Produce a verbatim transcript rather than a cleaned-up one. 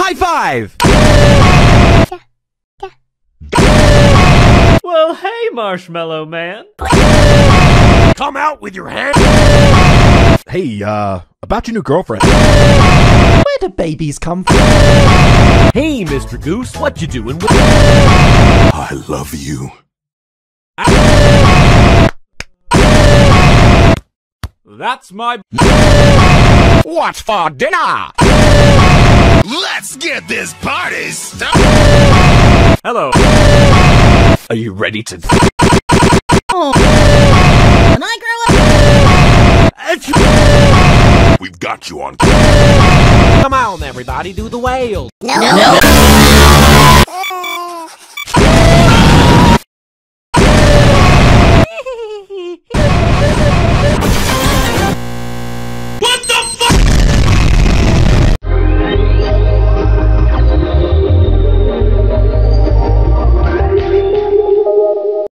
High five! Well, hey, Marshmallow Man. Come out with your hand! Hey, uh, about your new girlfriend. Where do babies come from? Hey, Mister Goose, what you doing with... I love you. That's my... What's for dinner? Let's get this party started! Hello. Are you ready to... Oh. When I grow up... We've got you on... Come on, everybody, do the whale. No. no.